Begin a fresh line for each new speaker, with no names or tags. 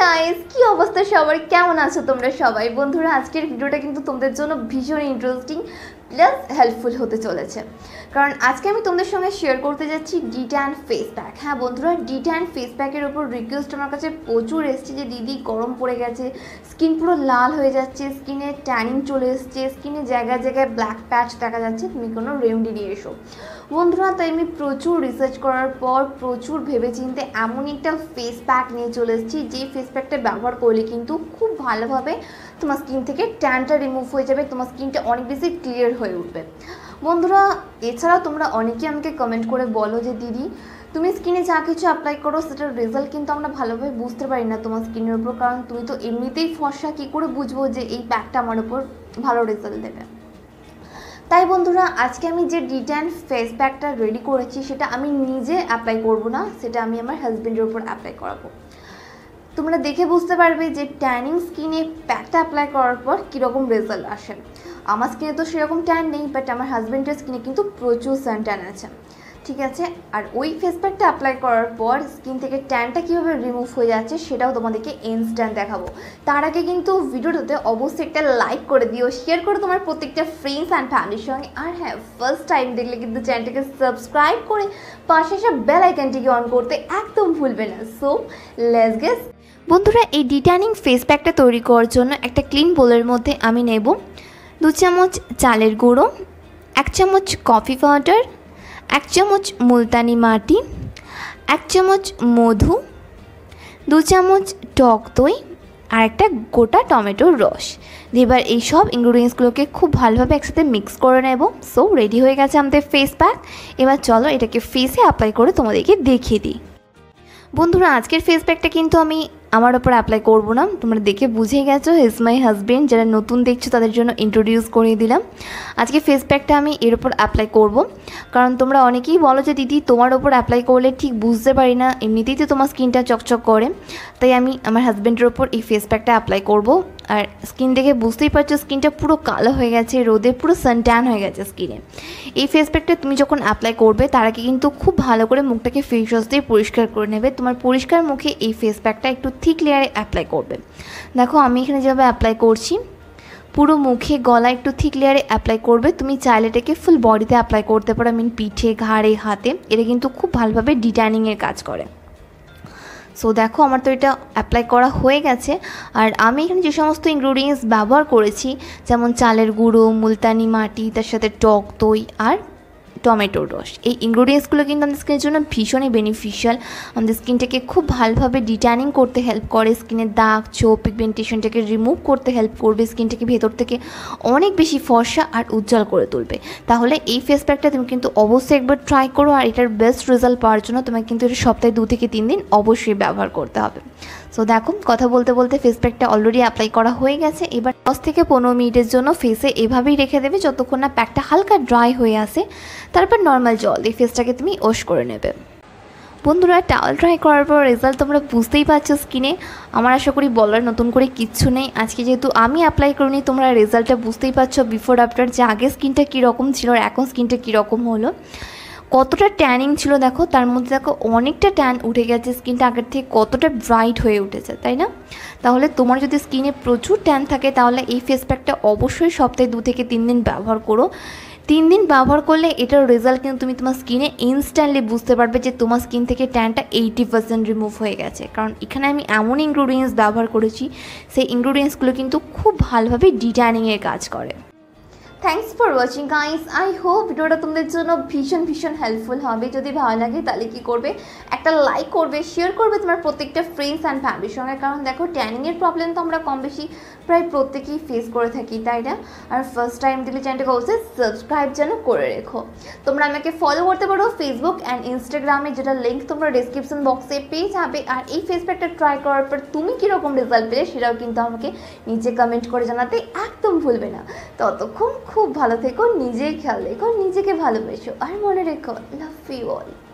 Guys, কি অবস্থা সবার? কেমন আছো তোমরা সবাই? বন্ধুরা, আজকের ভিডিওটা কিন্তু তোমাদের জন্য ভীষণ ইন্টারেস্টিং প্লাস হেল্পফুল হতে চলেছে, কারণ আজকে আমি তোমাদের সঙ্গে শেয়ার করতে যাচ্ছি ডিট্যান ফেস প্যাক। হ্যাঁ বন্ধুরা, ডিট্যান ফেস প্যাকের ওপর রিকোয়েস্ট আমার কাছে প্রচুর এসছে যে দিদি গরম পড়ে গেছে, স্কিন পুরো লাল হয়ে যাচ্ছে, স্কিনে ট্যানিং চলে এসছে, স্কিনে জায়গায় জায়গায় ব্ল্যাক প্যাচ দেখা যাচ্ছে, তুমি কোনো রেমেডি নিয়ে এসো। বন্ধুরা, তাই আমি প্রচুর রিসার্চ করার পর প্রচুর ভেবেচিন্তে এমন একটা ফেস প্যাক নিয়ে চলে এসেছি, যে ফেস প্যাকটা ব্যবহার করলে কিন্তু খুব ভালোভাবে তোমার স্কিন থেকে ট্যানটা রিমুভ হয়ে যাবে, তোমার স্কিনটা অনেক বেশি ক্লিয়ার হয়ে উঠবে। বন্ধুরা, এছাড়াও তোমরা অনেকেই আমাকে কমেন্ট করে বলো যে দিদি তুমি স্কিনে যা কিছু অ্যাপ্লাই করো সেটার রেজাল্ট কিন্তু আমরা ভালোভাবে বুঝতে পারি না তোমার স্কিনের উপর, কারণ তুমি তো এমনিতেই ফর্সা, কী করে বুঝবো যে এই প্যাকটা আমার উপর ভালো রেজাল্ট দেবে। তাই বন্ধুরা, আজকে আমি যে ডিট্যান ফেস প্যাকটা রেডি করেছি সেটা আমি নিজে অ্যাপ্লাই করব না, সেটা আমি আমার হাজব্যান্ডের উপর অ্যাপ্লাই করাবো। তোমরা দেখে বুঝতে পারবে যে ট্যানিং স্কিনে প্যাকটা অ্যাপ্লাই করার পর কীরকম রেজাল্ট আসে। আমার স্কিনে তো সেরকম ট্যান নেই, বাট আমার হাজব্যান্ডের স্কিনে কিন্তু প্রচুর সান ট্যান আছে, ঠিক আছে। আর ওই ফেস প্যাকটা অ্যাপ্লাই করার পর স্কিন থেকে ট্যানটা কীভাবে রিমুভ হয়ে যাচ্ছে সেটাও তোমাদেরকে ইনস্ট্যান্ট দেখাবো। তার আগে কিন্তু ভিডিওটাতে অবশ্যই একটা লাইক করে দিও, শেয়ার করো তোমার প্রত্যেকটা ফ্রেন্ডস অ্যান্ড ফ্যামিলির সঙ্গে। আর হ্যাঁ, ফার্স্ট টাইম দেখলে কিন্তু চ্যানেলটাকে সাবস্ক্রাইব করে পাশে এসে বেল আইকনটিকে অন করতে একদম ভুলবে না। So let's get. বন্ধুরা, এই ডিট্যানিং ফেস প্যাকটা তৈরি করার জন্য একটা ক্লিন বোলের মধ্যে আমি নেব 2 চামচ চালের গুঁড়ো, 1 চামচ কফি পাউডার, 1 চামচ মুলতানি মাটি, 1 চামচ মধু, 2 চামচ টক দই আর একটা গোটা টমেটোর রস। এবার এই সব ইনগ্রিডিয়েন্টসগুলোকে খুব ভালোভাবে একসাথে মিক্স করে নেব। সো রেডি হয়ে গেছে আমাদের ফেস প্যাক। এবার চলো এটাকে ফেসে অ্যাপ্লাই করে তোমাদেরকে দেখিয়ে দিই। বন্ধুরা, আজকের ফেস প্যাকটা কিন্তু আমি আমার ওপর অ্যাপ্লাই করব না, তোমরা দেখে বুঝেই গেছো হিজ মাই হাজব্যান্ড। যারা নতুন দেখছো তাদের জন্য ইন্ট্রোডিউস করিয়ে দিলাম। আজকে ফেস প্যাকটা আমি এর ওপর অ্যাপ্লাই করব, কারণ তোমরা অনেকেই বলো যে দিদি তোমার ওপর অ্যাপ্লাই করলে ঠিক বুঝতে পারি না, এমনিতেই তো তোমার স্কিনটা চকচক করে। তাই আমি আমার হাজব্যান্ডের ওপর এই ফেস প্যাকটা অ্যাপ্লাই করব। আর স্কিন দেখে বুঝতেই পারছো স্কিনটা পুরো কালো হয়ে গেছে, রোদে পুরো সানট্যান হয়ে গেছে স্কিনে। এই ফেস প্যাকটা তুমি যখন অ্যাপ্লাই করবে তার আগে কিন্তু খুব ভালো করে মুখটাকে ফেস ওয়াশ দিয়ে পরিষ্কার করে নেবে। তোমার পরিষ্কার মুখে এই ফেস প্যাকটা একটু থিক লেয়ারে অ্যাপ্লাই করবে। দেখো আমি এখানে যেভাবে অ্যাপ্লাই করছি, পুরো মুখে গলা একটু থিক লেয়ারে অ্যাপ্লাই করবে। তুমি চাইলে এটাকে ফুল বডিতে অ্যাপ্লাই করতে পারো, পিঠে, ঘাড়ে, হাতে। এটা কিন্তু খুব ভালোভাবে ডিট্যানিংয়ের কাজ করে। সো দেখো আমার তো এটা অ্যাপ্লাই করা হয়ে গেছে। আর আমি এখানে যে সমস্ত ইনগ্রিডিয়েন্টস ব্যবহার করেছি, যেমন চালের গুঁড়ো, মুলতানি মাটি, তার সাথে টক দই আর টমেটোর রস, এই ইনগ্রিডিয়েন্টসগুলো কিন্তু আমাদের স্কিনের জন্য ভীষণই বেনিফিশিয়াল। আমাদের স্কিনটাকে খুব ভালোভাবে ডিট্যানিং করতে হেল্প করে, স্কিনের দাগ, ছোপ, পিগমেন্টেশনটাকে রিমুভ করতে হেল্প করবে, স্কিনটাকে ভেতর থেকে অনেক বেশি ফর্সা আর উজ্জ্বল করে তুলবে। তাহলে এই ফেস প্যাকটা তুমি কিন্তু অবশ্যই একবার ট্রাই করো। আর এটার বেস্ট রেজাল্ট পাওয়ার জন্য তোমাকে কিন্তু এটা সপ্তাহে 2 থেকে 3 দিন অবশ্যই ব্যবহার করতে হবে। সো দেখো কথা বলতে বলতে ফেস প্যাকটা অলরেডি অ্যাপ্লাই করা হয়ে গেছে। এবার 10 থেকে 15 মিনিটের জন্য ফেসে এভাবেই রেখে দেবে, যতক্ষণ না প্যাকটা হালকা ড্রাই হয়ে আসে। তারপর নর্মাল জল দিয়ে ফেসটাকে তুমি ওয়াশ করে নেবে। বন্ধুরা, টাওয়াল ট্রাই করার পর রেজাল্ট তোমরা বুঝতেই পারছো স্কিনে। আমার আশা করি বলার নতুন করে কিচ্ছু নেই। আজকে যেহেতু আমি অ্যাপ্লাই করিনি, তোমরা রেজাল্টটা বুঝতেই পারছো বিফোর আফটার, যে আগে স্কিনটা কীরকম ছিল আর এখন স্কিনটা কীরকম হলো। কতটা ট্যানিং ছিল দেখো, তার মধ্যে দেখো অনেকটা ট্যান উঠে গেছে, স্কিনটা আগের থেকে কতটা ব্রাইট হয়ে উঠেছে, তাই না? তাহলে তোমার যদি স্কিনে প্রচুর ট্যান থাকে তাহলে এই ফেস প্যাকটা অবশ্যই সপ্তাহে 2 থেকে 3 দিন ব্যবহার করো। 3 দিন ব্যবহার করলে এটার রেজাল্ট কিন্তু তুমি তোমার স্কিনে ইনস্ট্যান্টলি বুঝতে পারবে যে তোমার স্কিন থেকে ট্যানটা 80% রিমুভ হয়ে গেছে। কারণ এখানে আমি এমন ইনগ্রিডিয়েন্টস ব্যবহার করেছি, সেই ইনগ্রিডিয়েন্টসগুলো কিন্তু খুব ভালোভাবে ডিট্যানিংয়ের কাজ করে। Thanks for watching guys. I hope ভিডিওটা তোমাদের জন্য ভীষণ হেল্পফুল হবে। যদি ভালো লাগে তাহলে কী করবে, একটা লাইক করবে, শেয়ার করবে তোমার প্রত্যেকটা ফ্রেন্ডস অ্যান্ড ফ্যামিলির সঙ্গে। কারণ দেখো ট্যানিংয়ের প্রবলেম তো আমরা কম বেশি প্রায় প্রত্যেকেই ফেস করে থাকি, তাই না? আর ফার্স্ট টাইম দিলে চ্যানেলটাকে অবশ্যই সাবস্ক্রাইব যেন করে রেখো। তোমরা আমাকে ফলো করতে পারো ফেসবুক অ্যান্ড ইনস্টাগ্রামে, যেটা লিঙ্ক তোমরা ডিসক্রিপশন বক্সে পেয়ে যাবে। আর এই ফেস প্যাকটা ট্রাই করার পর তুমি কীরকম রেজাল্ট পেলে সেটাও কিন্তু আমাকে নিচে কমেন্ট করে জানাতে একদম ভুলবে না। ততক্ষণ খুব ভালো থেকো, নিজের খেয়াল রেখো, নিজেকে ভালোবেসো, আর মনে রেখো লাভ ইউ অল।